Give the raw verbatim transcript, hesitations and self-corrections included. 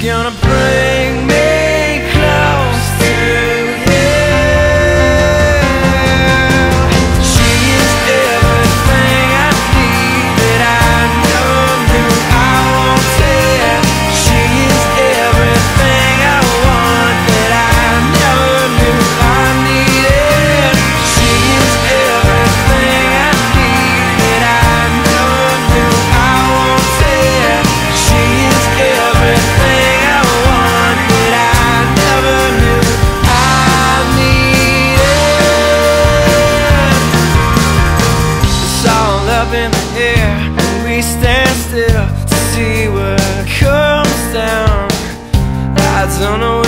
gonna bring me close to you. She is everything I need that I never knew I wanted. She is everything I want that I never knew I needed. She is everything I need that I never knew I wanted. She is everything I want that I never knew I needed. It's all up in the air and we stand still to see what comes down. I don't know